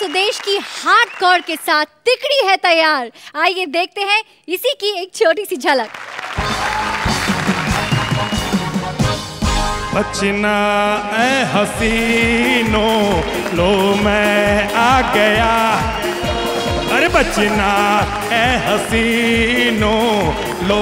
सुदेश की हार्ड कौर के साथ तिकड़ी है तैयार। आइए देखते हैं इसी की एक छोटी सी झलक। बचना ऐ हसीनो लो मैं आ गया, अरे बचना ऐ हसीनो लो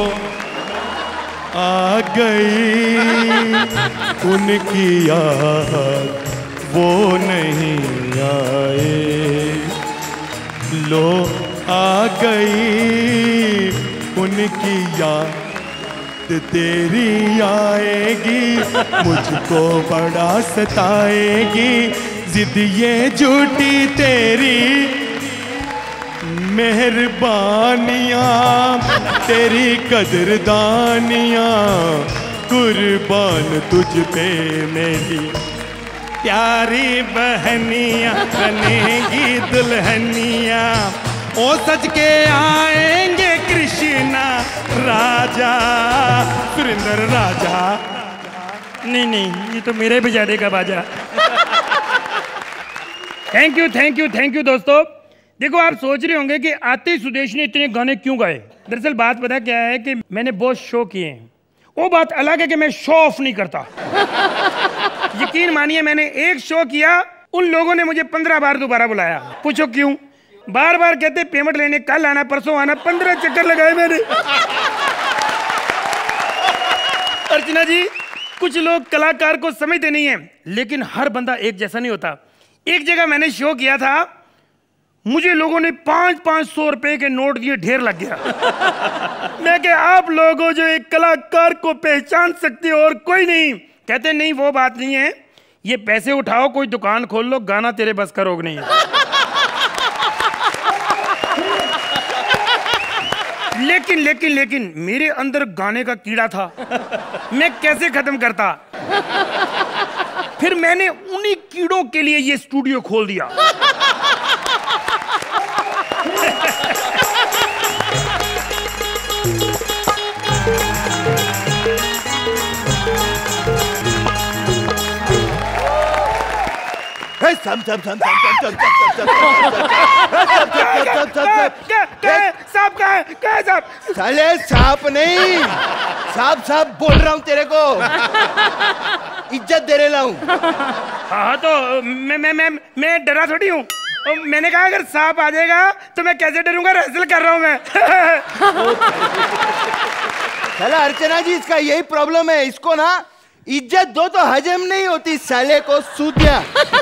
आ गई, उनकी याद वो नहीं आए, लो आ गई उनकी याद तेरी आएगी, मुझको बड़ा सताएगी, जिद ये झूठी तेरी मेहरबानियाँ, तेरी कदरदानियाँ, कुर्बान तुझ पे मेरी प्यारी बहनियाँ, बनेगी दुल्हनियाँ, ओ सज के आएंगे कृष्णा राजा, सुरेंद्र राजा। नहीं नहीं, ये तो मेरे बजाने का बाजा। Thank you thank you thank you दोस्तों। देखो, आप सोच रहे होंगे कि आते ही सुदेश ने इतने गाने क्यों गाए। दरअसल बात पता क्या है कि मैंने बहुत शो किए हैं। वो बात अलग है कि मैं शो ऑफ नहीं करता। यकीन मानिए, मैंने एक शो किया, उन लोगों ने मुझे 15 बार दोबारा बुलाया। पूछो क्यों? बार बार कहते पेमेंट लेने, कल आना, परसों आना, 15 चक्कर लगाए मैंने। अर्चना जी, कुछ लोग कलाकार को समझते नहीं है, लेकिन हर बंदा एक जैसा नहीं होता। एक जगह मैंने शो किया था, मुझे लोगों ने 500 रुपए के नोट दिए, ढेर लग गया। मैं कहा, आप लोगों जो एक कलाकार को पहचान सकते हो और कोई नहीं। कहते नहीं, वो बात नहीं है, ये पैसे उठाओ, कोई दुकान खोल लो, गाना तेरे बस का रोग नहीं है। लेकिन मेरे अंदर गाने का कीड़ा था। मैं कैसे खत्म करता? फिर मैंने उन्हीं कीड़ों के लिए ये स्टूडियो खोल दिया। साले सांप नहीं, सांप बोल रहा हूँ तेरे को, इज्जत दे रहा हूँ। हाँ तो मैं डरा थोड़ी हूँ। मैंने कहा अगर सांप आ जाएगा तो मैं कैसे डरूंगा, रिहर्सल कर रहा हूँ मैं। साला अर्चना जी, इसका यही प्रॉब्लम है, इसको ना इज्जत दो तो हजम नहीं होती, साले को सूदिया।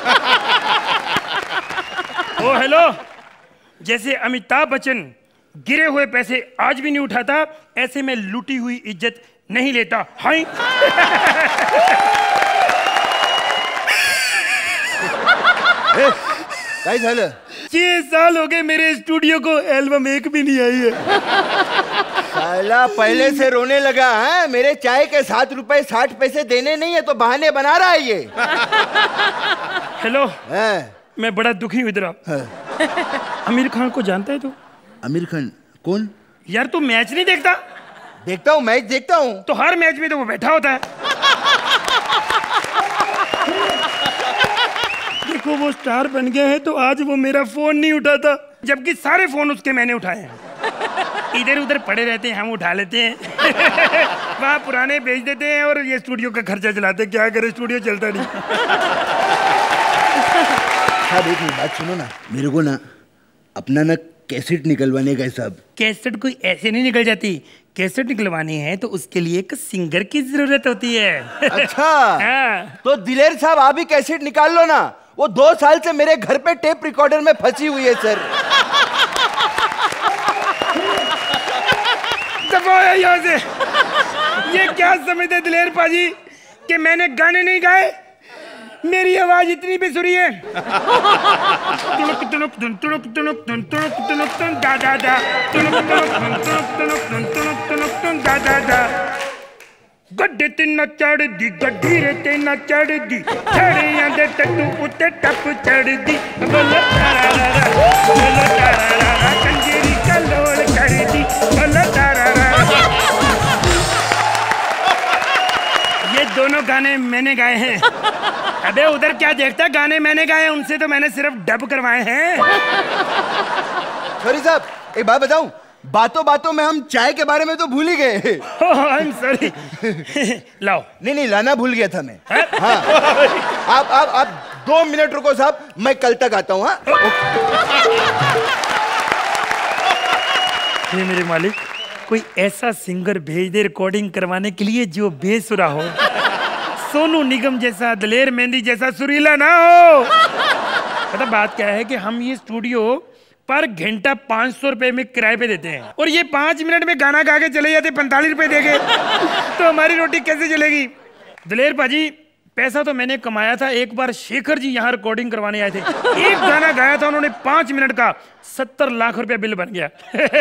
ओ हेलो, जैसे अमिताभ बच्चन गिरे हुए पैसे आज भी नहीं उठाता, ऐसे में लूटी हुई इज्जत नहीं लेता। हाय। काय झालं? 6 साल हो गए मेरे स्टूडियो को, एल्बम एक भी नहीं आई है। साला पहले से रोने लगा है, मेरे चाय के 7 रुपए 60 पैसे देने नहीं है तो बहाने बना रहा है ये। हेलो, मैं बड़ा दुखी हूँ इधर। आमिर खान को जानता है तू? आमिर खान कौन? यार तू मैच नहीं देखता? देखता हूँ, मैच देखता हूँ। तो हर मैच में तो वो बैठा होता है। देखो, वो स्टार बन गया है तो आज वो मेरा फोन नहीं उठाता, जबकि सारे फोन उसके मैंने उठाए हैं। इधर उधर पड़े रहते हैं, हम उठा लेते हैं। वहाँ पुराने बेच देते हैं और ये स्टूडियो का खर्चा चलाते हैं। क्या करे, स्टूडियो चलता नहीं। हाँ, एक बात सुनो ना, मेरे को ना अपना ना कैसेट निकलवाने का हिसाब। कैसेट कोई ऐसे नहीं निकल जाती, कैसेट निकलवानी है तो उसके लिए एक सिंगर की जरूरत होती है। अच्छा। हाँ। तो दिलेर साहब, आप भी कैसेट निकाल लो ना, वो 2 साल से मेरे घर पे टेप रिकॉर्डर में फंसी हुई है सर। यहाँ से ये क्या समझते दिलेर पाजी कि मैंने गाने नहीं गाए? मेरी आवाज इतनी बेसुरी है। गड्ढे ते न चढ़ दी, गड्ढी रे ते न चढ़ दी, छड़ियां दे टट्टू उत्ते टप चढ़ दी, बोलो तारारा, बोलो तारारा, कंजेरी का लोल कर दी, बोलो तारारा। ये दोनों गाने मैंने गाए हैं। अबे उधर क्या देखता, गाने मैंने गाए, उनसे तो मैंने सिर्फ डब करवाए हैं। सॉरी साहब, एक बात बताऊं, बातों बातों में हम चाय के बारे में तो भूल ही गए। I am sorry. लाओ। नहीं, लाना भूल गया था मैं। हाँ। आप 2 मिनट रुको साहब, मैं कल तक आता हूँ। हाँ, ये मेरे मालिक, कोई ऐसा सिंगर भेज दे रिकॉर्डिंग करवाने के लिए जो बेसुरा हो, सोनू निगम जैसा, दलेर मेहंदी जैसा सुरीला ना हो। पता बात क्या है कि हम ये स्टूडियो पर घंटा 500 रुपए में किराए पे देते हैं, और ये 5 मिनट में गाना गा के चले जाते 45 रुपए देके, तो हमारी रोटी कैसे चलेगी? दलेर पाजी, पैसा तो मैंने कमाया था। एक बार शेखर जी यहाँ रिकॉर्डिंग करवाने आए थे, एक गाना गाया था उन्होंने 5 मिनट का, 70 लाख रुपया बिल बन गया।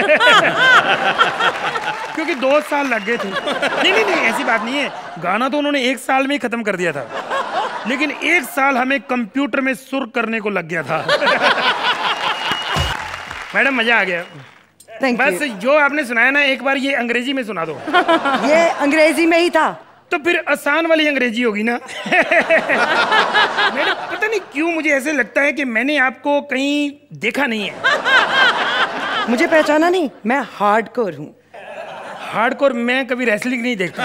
क्योंकि 2 साल लग गए थे। नहीं, ऐसी बात नहीं है, गाना तो उन्होंने 1 साल में ही खत्म कर दिया था, लेकिन 1 साल हमें कंप्यूटर में सुर करने को लग गया था। मैडम मजा आ गया। बस जो आपने सुनाया ना, एक बार ये अंग्रेजी में सुना दो। ये अंग्रेजी में ही था तो फिर आसान वाली अंग्रेजी होगी ना। मैडम पता नहीं क्यों मुझे ऐसे लगता है कि मैंने आपको कहीं देखा नहीं है। मुझे पहचाना नहीं? मैं हार्डकोर हूँ। हार्डकोर? मैं कभी रेसलिंग नहीं देखता।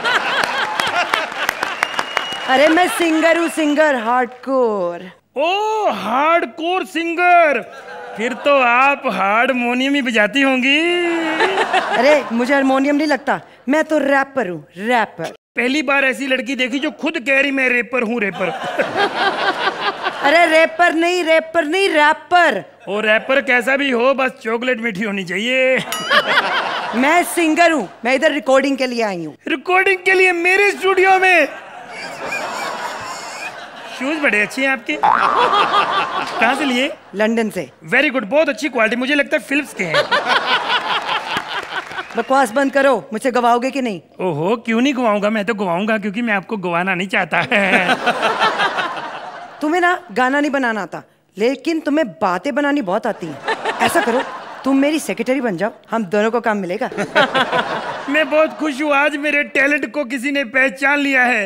अरे मैं सिंगर हूँ, सिंगर हार्डकोर। ओ हार्डकोर सिंगर, फिर तो आप हारमोनियम ही बजाती होंगी। अरे मुझे हारमोनियम नहीं लगता, मैं तो रैपर हूँ, रैपर। पहली बार ऐसी लड़की देखी जो खुद कह रही मैं रेपर हूँ, रेपर। अरे रैपर नहीं, रैपर। ओ रैपर कैसा भी हो, बस चॉकलेट मीठी होनी चाहिए। मैं सिंगर हूँ, मैं इधर रिकॉर्डिंग के लिए आई हूँ। रिकॉर्डिंग के लिए मेरे स्टूडियो में? शूज बड़े अच्छे हैं आपके। कहाँ से लिए? लंदन से। वेरी गुड, बहुत अच्छी क्वालिटी, मुझे लगता है फिलिप्स के हैं। बकवास बंद करो, मुझसे गवाओगे कि नहीं? ओहो, क्यों नहीं गवाऊंगा, मैं तो गवाऊंगा, क्योंकि मैं आपको गवाना नहीं चाहता है। तुम्हें ना गाना नहीं बनाना आता, लेकिन तुम्हें बातें बनानी बहुत आती हैं। ऐसा करो, तुम मेरी सेक्रेटरी बन जाओ, हम दोनों को काम मिलेगा। मैं बहुत खुश हूँ, आज मेरे टैलेंट को किसी ने पहचान लिया है।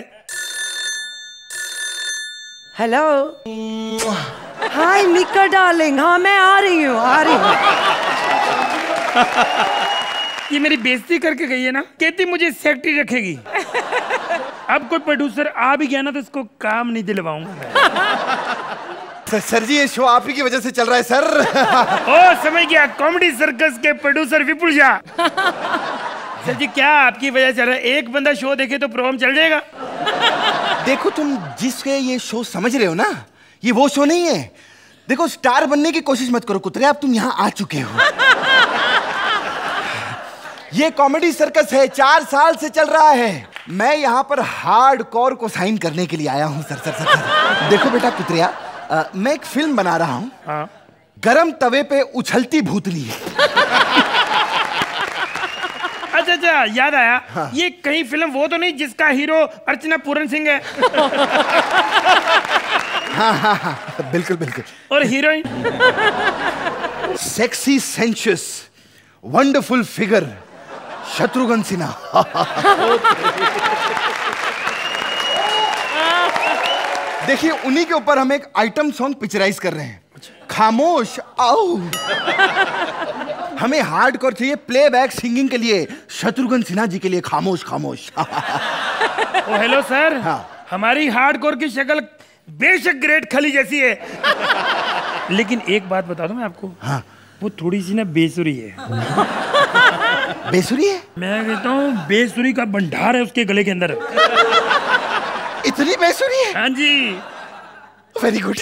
हेलो, हाय मिका डार्लिंग, हाँ मैं आ रही हूँ। ये मेरी बेइज्जती करके गई है ना, कहती मुझे सेक्रेटरी रखेगी। अब कोई प्रोड्यूसर आ भी गया ना तो इसको काम नहीं दिलवाऊंगा मैं। सर जी, ये शो आप ही की वजह से चल रहा है सर। ओ समझ गया, कॉमेडी सर्कस के प्रोड्यूसर विपुल झा। सर जी क्या आपकी वजह चल रहा है? एक बंदा शो देखे तो प्रोग्राम चल जाएगा। देखो तुम जिसके ये शो समझ रहे हो ना, ये वो शो नहीं है। देखो स्टार बनने की कोशिश मत करो कुतरे, अब तुम यहाँ आ चुके हो। ये कॉमेडी सर्कस है, 4 साल से चल रहा है। मैं यहाँ पर हार्ड कौर को साइन करने के लिए आया हूँ सर। देखो बेटा कुतरिया, मैं एक फिल्म बना रहा हूँ। हाँ। गरम तवे पे उछलती भूतनी। अच्छा याद आया। हाँ। ये कहीं फिल्म वो तो नहीं जिसका हीरो अर्चना पूरन सिंह है? हाँ, बिल्कुल। और heroine? Sexy sensuous wonderful figure Shatrughan Sinha. देखिए उन्हीं के ऊपर हम एक आइटम सॉन्ग पिक्चराइज कर रहे हैं। खामोश आओ। हमें हार्डकोर चाहिए प्लेबैक सिंगिंग के लिए, शत्रुघ्न सिन्हा जी के लिए खामोश। ओ हेलो सर। हाँ। हमारी हार्डकोर की शक्ल बेशक ग्रेट खली जैसी है, लेकिन एक बात बता दूं मैं आपको। हाँ। वो थोड़ी सी ना बेसुरी है। बेसुरी है? मैं कहता हूँ बेसुरी का भंडार है उसके गले के अंदर। इतनी बेसुरी है? हाँ जी। Very good.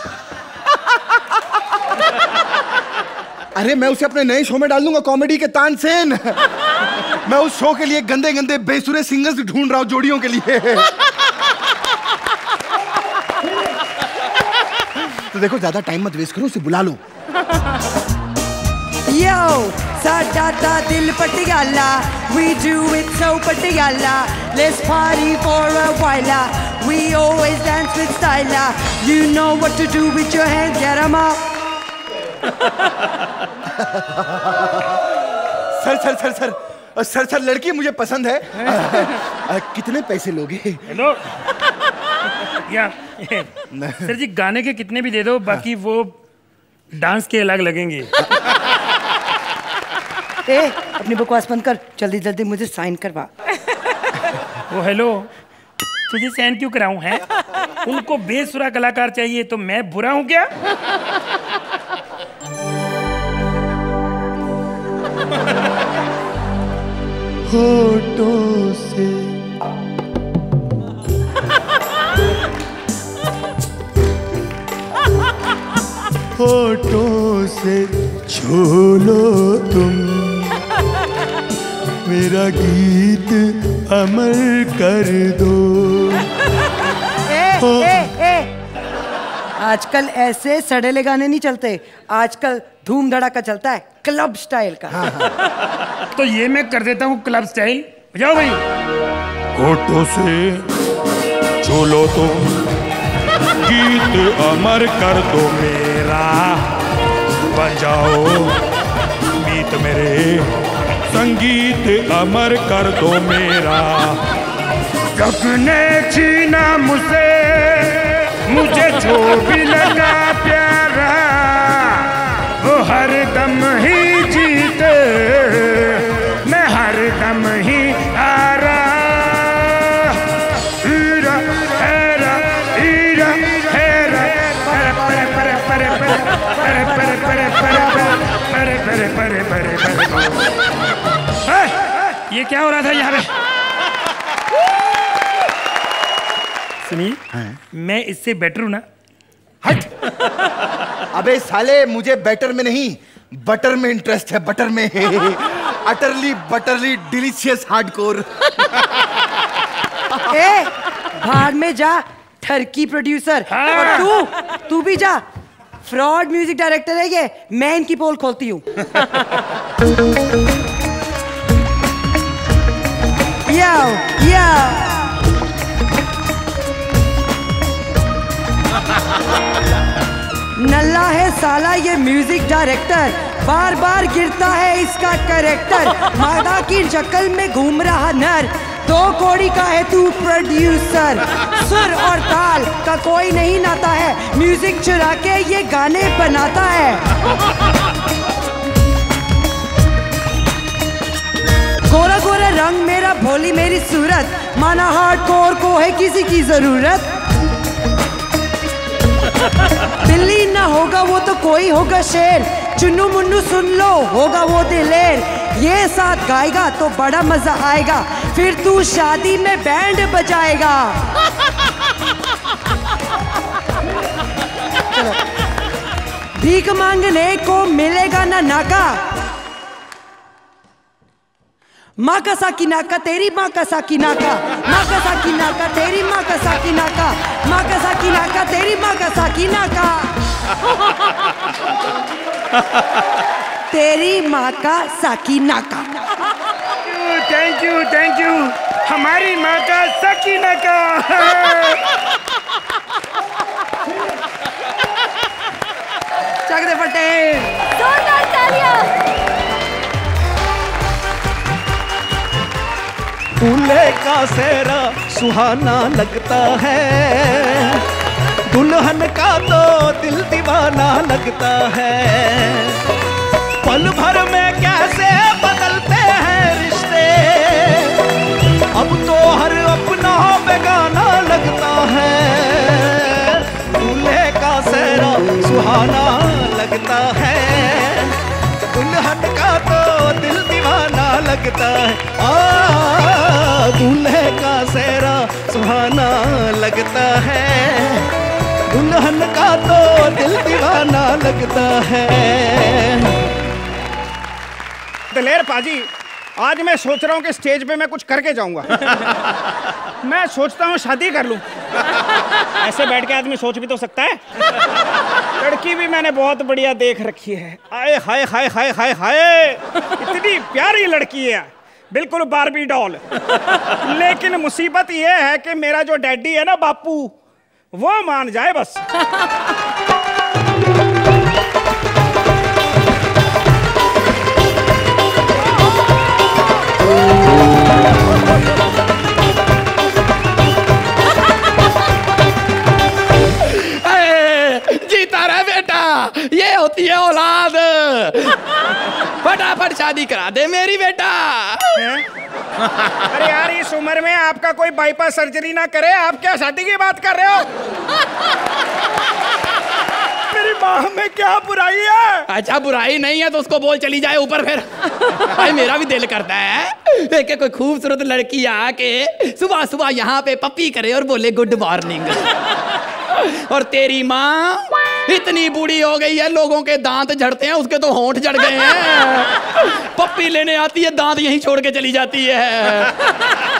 अरे मैं उसे अपने नए शो में डाल दूंगा, कॉमेडी के तानसेन। मैं उस शो के लिए गंदे बेसुरे सिंगर्स ढूंढ रहा हूँ जोड़ियों के लिए। तो देखो ज्यादा टाइम मत वेस्ट करो, उसे बुला लो। Yo, साडा दिल Patiala, we do it so Patiala. Let's party for a while. We always dance with style. You know what to do with your hands, get 'em up. Sir लड़की मुझे पसंद है। कितने पैसे लोगे? हेलो या सर जी गाने के कितने भी दे दो, बाकी वो डांस के अलग लगेंगे। अपनी बकवास बंद कर, जल्दी जल्दी मुझे साइन करवा। वो हेलो, तुझे साइन क्यों कराऊं है? उनको बेसुरा कलाकार चाहिए तो मैं बुरा हूं क्या? होठों से होठों से छू लो तुम, मेरा गीत अमर कर दो। आजकल ऐसे सड़ेले गाने नहीं चलते, आजकल धूम धड़ाका चलता है, क्लब स्टाइल का। हाँ। तो ये मैं कर देता हूँ क्लब स्टाइल, बजाओ भाई। होठों से छू लो तुम, गीत अमर कर दो मेरा, बजाओ गीत मेरे, संगीत अमर कर दो मेरा। सबने छीना मुझसे, मुझे जो भी लगा प्यारा, वो हर दम ही जीते, मैं हर दम ही हारा। हीरा हेरा हीरा हेरा परे परे परे परे परे परे परे परे परे परे परे परे। ये क्या हो रहा था यहाँ पे? सुनिए, मैं इससे बेटर हूं ना? हट। अबे साले, मुझे बेटर में नहीं बटर में इंटरेस्ट है, बटर में। Utterly butterly delicious hardcore. भाड़ में जा ठरकी प्रोड्यूसर। हाँ। और तू भी जा, फ्रॉड म्यूजिक डायरेक्टर है ये, मैं इनकी पोल खोलती हूँ। नल्ला है साला ये म्यूजिक डायरेक्टर, बार बार गिरता है इसका कैरेक्टर। मादा की शक्ल में घूम रहा नर, 2 कौड़ी का है तू प्रोड्यूसर। सुर और ताल का कोई नहीं नाता है, म्यूजिक चुरा के ये गाने बनाता है। गोरा गोरा रंग मेरा, भोली मेरी सूरत, माना हार्डकोर को है किसी की जरूरत। दिल्ली ना होगा वो तो कोई होगा शेर, चुन्नू मुन्नू सुन लो होगा वो दिलेर। ये साथ गाएगा तो बड़ा मजा आएगा, फिर तू शादी में बैंड बजाएगा। भीख मांगने को मिलेगा ना नाका, माँ का साकी नाका तेरी माँ का साकी नाका, माँ का साकी नाका तेरी माँ का साकी नाका, माँ का साकी नाका तेरी माँ का साकी नाका, तेरी माँ का साकी नाका। थैंक यू थैंक यू, हमारी माँ का साकी नाका। चक दे फटे, जोरदार तालियां। दूल्हे का सेहरा सुहाना लगता है, दुल्हन का तो दिल दीवाना लगता है। पल भर में कैसे बदलते हैं रिश्ते, अब तो हर अपना बेगाना लगता है। दूल्हे का सेहरा सुहाना लगता है, दुल्हन का तो दिल दीवाना लगता है। दूल्हे का सेहरा सुहाना लगता है, दुल्हन का तो दिल दीवाना लगता है। दलेर पाजी, आज मैं सोच रहा हूँ कि स्टेज पे मैं कुछ करके जाऊंगा। मैं सोचता हूँ शादी कर लूं। ऐसे बैठ के आदमी सोच भी तो सकता है। लड़की भी मैंने बहुत बढ़िया देख रखी है। आए हाय हाय हाय हाय हाय, इतनी प्यारी लड़की है, बिल्कुल बार्बी डॉल। लेकिन मुसीबत ये है कि मेरा जो डैडी है ना बापू, वो मान जाए बस। फटाफट शादी करा दे मेरी बेटा। अरे यार इस उम्र में आपका कोई बाईपास सर्जरी ना करे, आप क्या शादी की बात कर रहे हो? मेरी माँ में क्या बुराई है? अच्छा बुराई नहीं है तो उसको बोल चली जाए ऊपर फिर। भाई मेरा भी दिल करता है देखे कोई खूबसूरत लड़की आके सुबह सुबह यहाँ पे पप्पी करे और बोले गुड मॉर्निंग। और तेरी माँ इतनी बूढ़ी हो गई है, लोगों के दांत झड़ते हैं, उसके तो होंठ झड़ गए हैं। पप्पी लेने आती है, दांत यहीं छोड़ के चली जाती है।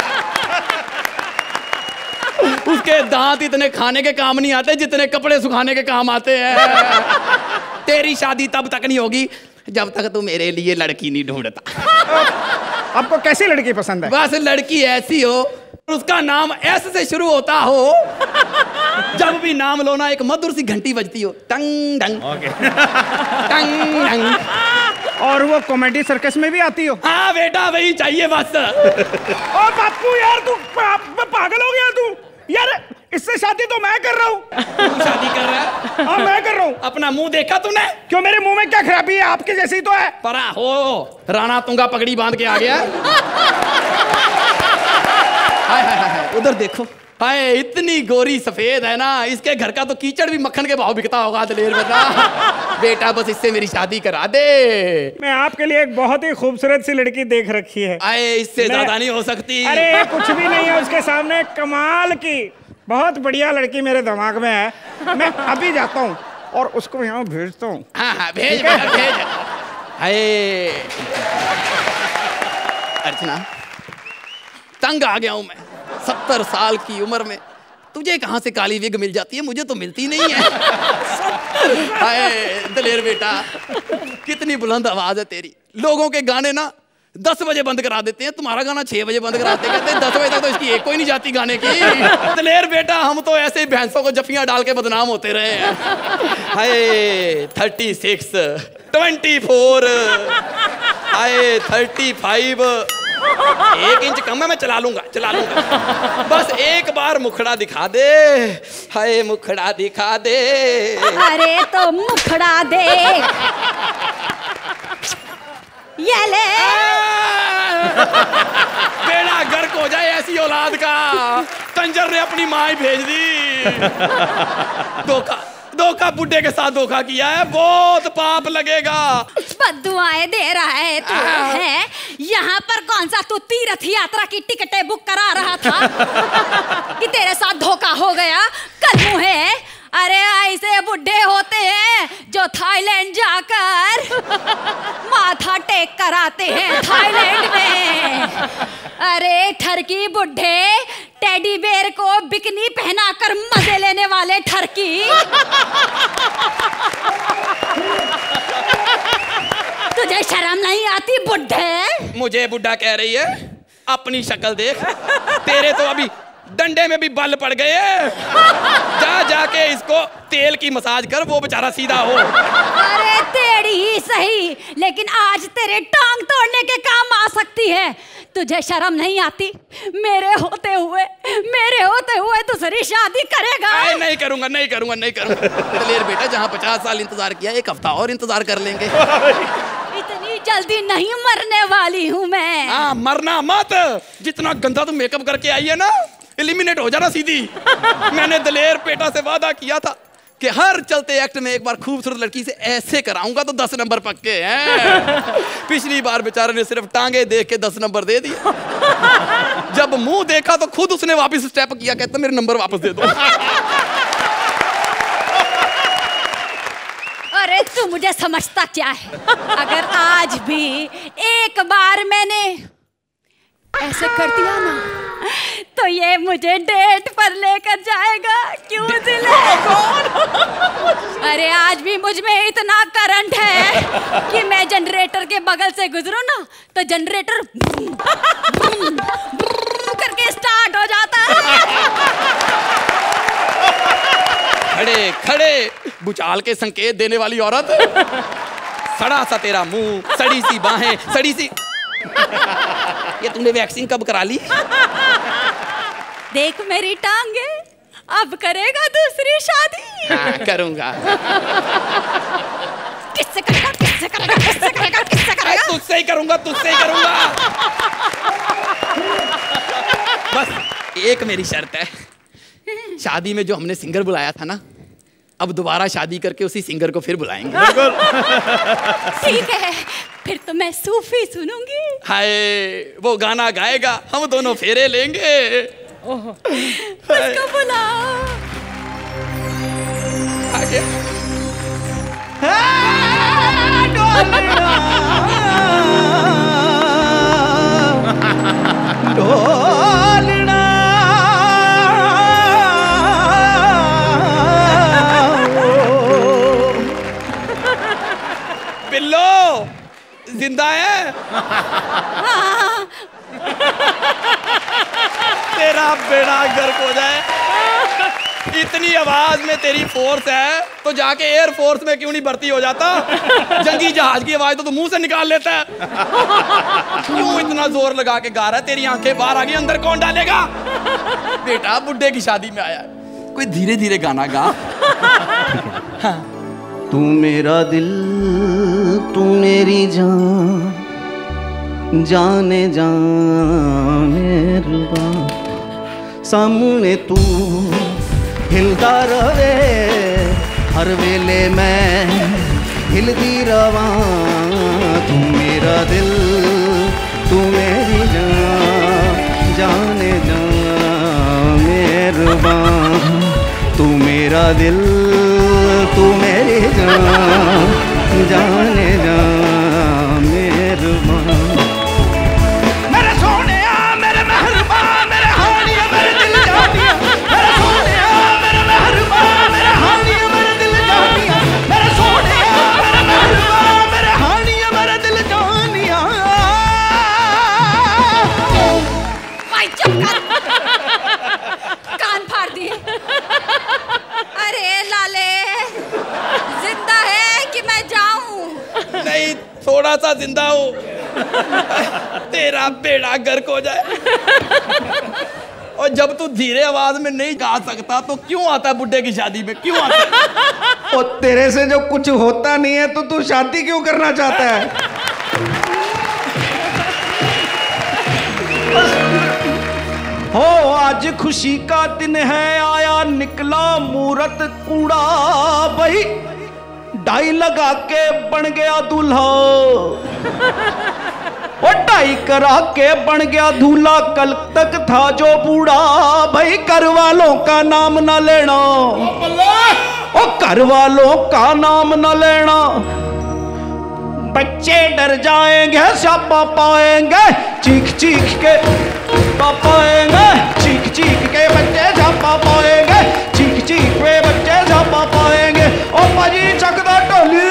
उसके दांत इतने खाने के काम नहीं आते जितने कपड़े सुखाने के काम आते हैं। तेरी शादी तब तक नहीं होगी जब तक तू मेरे लिए लड़की नहीं ढूंढता। आपको कैसी लड़की पसंद है? बस लड़की ऐसी हो उसका नाम एस से शुरू होता हो, जब भी नाम लो ना एक मधुर सी घंटी बजती हो, टंग टंग टंग टंग। और वो कॉमेडी सर्कस में भी आती हो? हाँ बेटा वही चाहिए बस। और बापू यार तू पागल हो गया तू यार, इससे शादी तो मैं कर रहा हूँ। शादी कर रहा है? हाँ मैं कर रहा हूँ। अपना मुंह देखा तूने? क्यों मेरे मुंह में क्या खराबी है? आपके जैसे ही तो है। परा हो राणा तुंगा पगड़ी बांध के आ गया। हाय हाय हाय उधर देखो, हाय इतनी गोरी सफेद है ना, इसके घर का तो कीचड़ भी मक्खन के भाव बिकता होगा दलेर बेटा। बेटा बस इससे मेरी शादी करा दे। मैं आपके लिए एक बहुत ही खूबसूरत सी लड़की देख रखी है। आए इससे ज्यादा नहीं हो सकती। अरे कुछ भी नहीं है उसके सामने, कमाल की बहुत बढ़िया लड़की मेरे दिमाग में है। मैं अभी जाता हूँ और उसको यहाँ भेजता हूँ। हाँ हाँ भेज भेज। हाय अर्चना तंग आ गया हूँ मैं, 70 साल की उम्र में तुझे कहाँ से काली विग मिल जाती है, मुझे तो मिलती नहीं है। हाय दलेर बेटा कितनी बुलंद आवाज है तेरी। लोगों के गाने ना 10 बजे बंद करा देते हैं, तुम्हारा गाना 6 बजे बंद कराते कहते हैं 10 बजे तक तो इसकी एक कोई नहीं जाती गाने की। दलेर बेटा हम तो ऐसे ही भैंसों को जफियां डाल के बदनाम होते रहे हैं। हाय 36 24 हाय 35 1 इंच कम है, मैं चला लूंगा बस एक बार मुखड़ा दिखा दे। हाय मुखड़ा दिखा दे। अरे तो मुखड़ा दे, ये ले। बेड़ा गर्क हो जाए ऐसी औलाद का, कंजर ने अपनी माँ ही भेज दी। धोखा बुड्ढे के साथ धोखा किया है, बहुत पाप लगेगा। बद्दुआएं दे रहा है तू है? यहाँ पर कौन सा तू तीर्थ यात्रा की टिकटें बुक करा रहा था कि तेरे साथ धोखा हो गया? कल मुँह अरे ऐसे बुड्ढे होते हैं जो थाईलैंड जाकर माथा टेक कराते हैं थाईलैंड में। अरे ठरकी बुड्ढे, टेडी बेर को बिकनी पहनाकर मजे लेने वाले ठरकी। तुझे शर्म नहीं आती बुड्ढे? मुझे बुड्ढा कह रही है? अपनी शक्ल देख, तेरे तो अभी डंडे में भी बल पड़ गए। जाके इसको तेल की मसाज कर, वो बेचारा सीधा हो। अरे तेरी ही सही, लेकिन आज तेरे टांग तोड़ने के काम आ सकती है। तुझे शर्म नहीं आती? मेरे होते हुए दूसरी शादी करेगा? नहीं करूंगा। दलेर बेटा जहाँ 50 साल इंतजार किया, 1 हफ्ता और इंतजार कर लेंगे। इतनी जल्दी नहीं मरने वाली हूँ मैं। हाँ मरना मत, जितना गंदा तुम मेकअप करके आई है ना, एलिमिनेट हो जाना सीधी। मैंने दलेर बेटा से वादा किया था कि हर चलते एक्ट में एक बार खूबसूरत लड़की से ऐसे कराऊंगा तो 10 नंबर पक्के हैं। पिछली बार बेचारे ने सिर्फ टांगे देख के 10 नंबर दे दिया। जब मुंह देखा तो खुद उसने वापस स्टेप किया, कहता मेरे नंबर वापस दे दो। अरे तू मुझे समझता क्या है? अगर आज भी एक बार मैंने ऐसे कर दिया ना तो ये मुझे डेट पर लेकर जाएगा। क्यों दिले कौन? अरे आज भी मुझ में इतना करंट है कि मैं जनरेटर के बगल से गुजरूं ना तो जनरेटर करके स्टार्ट हो जाता है। खड़े खड़े भूचाल के संकेत देने वाली औरत। सड़ा सा तेरा मुंह, सड़ी सी बाहें, सड़ी सी। ये तूने वैक्सीन कब करा ली? देख मेरी टांगे, अब करेगा दूसरी शादी? हाँ, करूंगा। किससे करेगा? किससे करेगा, किससे करेगा, किससे करेगा? तुझसे ही करूंगा, तुझसे ही करूंगा। बस एक मेरी शर्त है, शादी में जो हमने सिंगर बुलाया था ना, अब दोबारा शादी करके उसी सिंगर को फिर बुलाएंगे। ठीक है, फिर तो मैं सूफी सुनूंगी। हाय, वो गाना गाएगा, हम दोनों फेरे लेंगे। उसको बुलाओ। आ गया। ढोलना बिल्लो जिंदा है? तेरा बेड़ा गर्क हो जाए। इतनी आवाज में तेरी फोर्स है तो जाके एयर फोर्स में क्यों नहीं भर्ती हो जाता? जंगी जहाज की आवाज तो तू मुंह से निकाल लेता है। क्यों इतना जोर लगा के गा रहा है? तेरी आंखें बाहर आ गई, अंदर कौन डालेगा? बेटा बुड्ढे की शादी में आया है, कोई धीरे धीरे गाना गा। हाँ। तू मेरा दिल, तू मेरी जान, जाने जाने रुबा, सामने तू हिलदा रवे, हर वेले मैं हिलदी रवा। तू मेरा दिल, तू मेरी जान, जाने जाने रुबा। तू मेरा दिल, तू मेरी जान, जाने जाने रुबा। मेरे सोनिया, मेरे मेहरबा, मेरे हानिया, मेरे दिल जानिया। मेरे सोनिया, मेरे मेहरबा, मेरे हानिया, मेरे दिल जानिया। मेरे सोनिया, मेरे मेहरबा, मेरे हानिया, मेरे दिल जानिया। भाई चुप कर। कान फाड़ दिए। अरे लाले, जिंदा है कि मैं जाऊं? नहीं, थोड़ा सा जिंदा हूँ। तेरा बेड़ा गर्क हो जाए। और जब तू धीरे आवाज में नहीं गा सकता तो क्यों आता है बुड्ढे की शादी में? क्यों आता है? और तेरे से जो कुछ होता नहीं है तो तू शादी क्यों करना चाहता है? हो आज खुशी का दिन है, आया निकला मूरत कूड़ा, भाई डाई लगा के बन गया दूल्हा। और डाई करा के बन गया दूल्हा, कल तक था जो बूढ़ा। भाई घर वालों का नाम न लेना, ओ घर वालों का नाम न लेना। बच्चे डर जाएंगे, शापा पाएंगे, चीख चीख के पाएंगे, चीख चीख के बच्चे झापा पाएंगे, चीख चीख के बच्चे झापा पाएंगे। ओ पाजी चकदा टोली,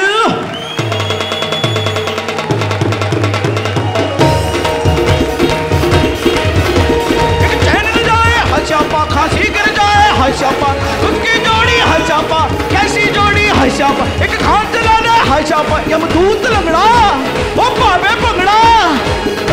एक चैन न जाए हशापा, खांसी गिर जाए हशापा, उसकी जोड़ी हशापा, कैसी जोड़ी हशापा। एक खान चला दे हशापा, यमदूत लंगड़ा, ओ पावे भंगड़ा।